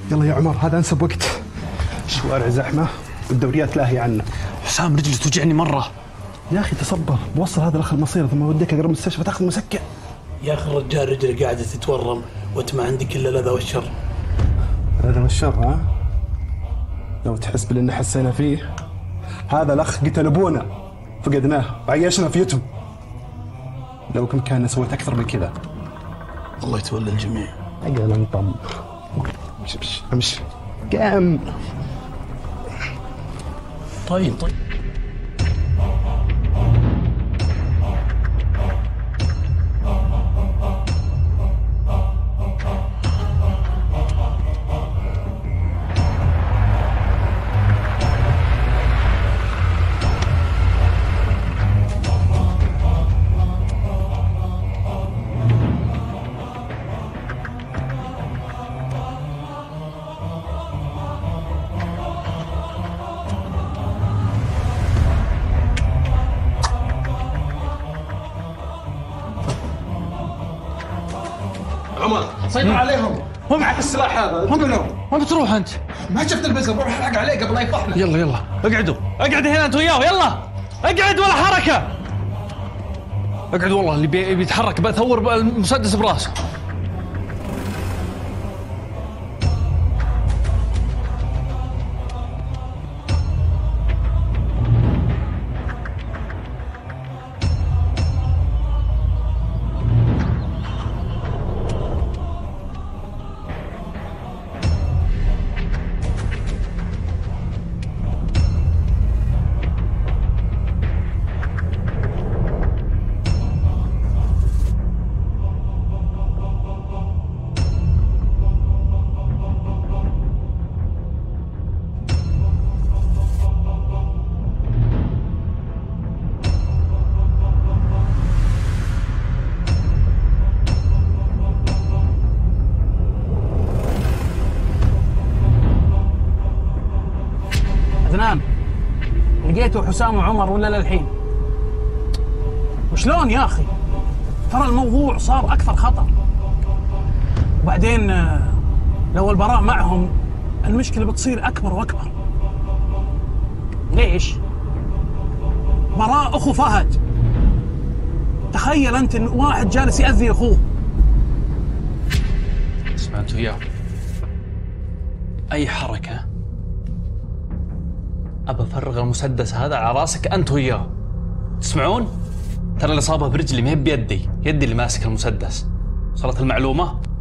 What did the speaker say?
يلا يا عمر، هذا انسب وقت. الشوارع زحمه والدوريات لاهيه عنا. حسام رجلي توجعني مره. يا اخي تصبر، بوصل هذا الاخ المصير ثم اوديك اقرب مستشفى تاخذ مسكن. يا اخي الرجال رجله قاعده تتورم وانت ما عندك الا الاذى والشر. الاذى والشر ها؟ لو تحس باللي حسينا فيه، هذا الاخ قتل ابونا فقدناه وعيشنا في يتم. لو كم كان سويت اكثر من كذا. الله يتولى الجميع. اجل انطم. امشي امشي كم. طيب عمر سيطر عليهم. هم معك السلاح هذا. وين بتروح انت؟ ما شفت البزر، بروح احرق عليه قبل لا يفضحنا. يلا اقعدوا هنا انت وياه. يلا اقعد ولا حركه. اقعد والله اللي بيتحرك بثور المسدس براسه. عدنان، لقيتوا حسام وعمر ولا للحين؟ وشلون يا اخي؟ ترى الموضوع صار اكثر خطر. وبعدين لو البراء معهم المشكله بتصير اكبر واكبر. ليش؟ براء اخو فهد. تخيل انت ان واحد جالس ياذي اخوه. اسمع انت وياه، اي حركه ابى افرغ المسدس هذا على راسك انت وياه. تسمعون؟ ترى الاصابه برجلي ما هي بيدي، يدي اللي ماسك المسدس. وصلت المعلومه؟